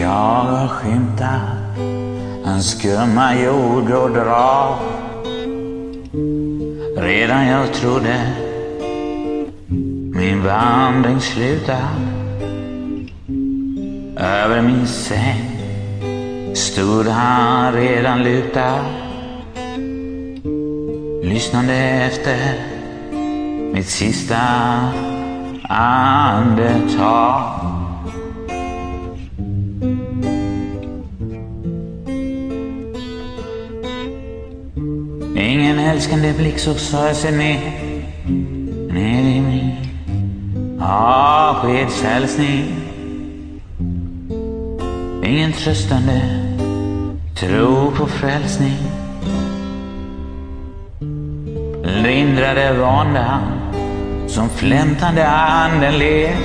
Jag har skymtat en skumma jordgrå drag. Redan jag trodde min vandring slutat. Över min säng stod han redan lutad, lyssnande efter mitt sista andetag. Ingen älskande blick så sa sig ner i min avskedshälsning. Ingen tröstande tro på frälsning. Lindrade våndan som flämtande anden ler.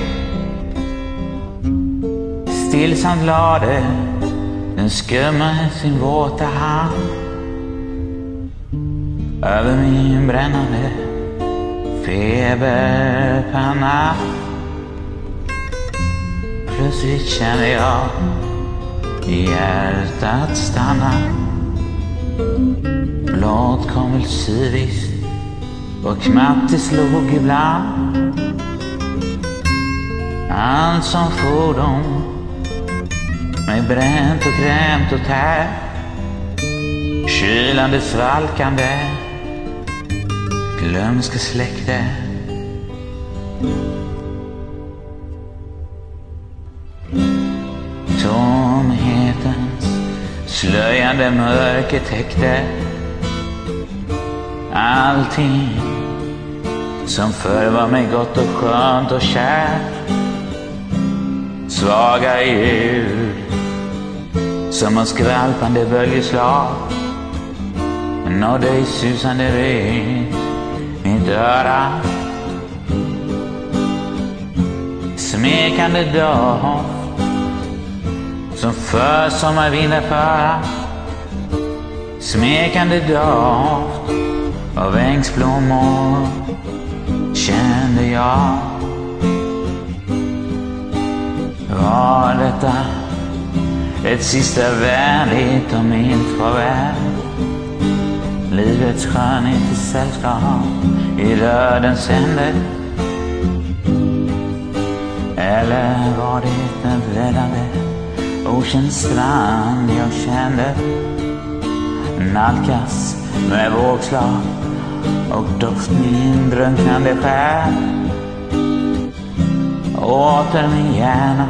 Stillsamt lade den skumma sin våta hand över min brännande feberpanna. Plötsligt kände jag hjärtat stanna. Blått konvulsiviskt och knappt det slog ibland. Allt som fordon mig bränt och krämt och tärt. Kylande svalkande glömska släkte. Tomhetens slöjande mörker täckte allting som förr var mig gott och skönt och kärt. Svaga ljud som en skvalpande böljeslag nådde i susande ryt mitt öra. Smekande doft som för sommarvindar föra. Smekande doft av ängsblommor kände jag. Var detta ett sista vänligt och milt farväl? Livets skönhet i sällskap i dödens händer? Eller var det en väddande okänd strand jag kände nalkas med vågslag och doft min drunknande själ? Åter min hjärna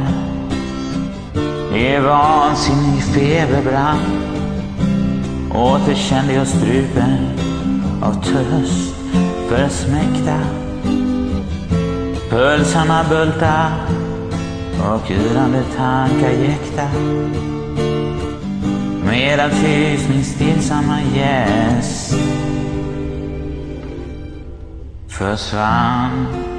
i vansinnig feberbrann. Åter kände jag strupen av törst försmäkta. Pulsarna bulta och yrande tankar jäkta. Medan tyst min stillsamma gäst försvann.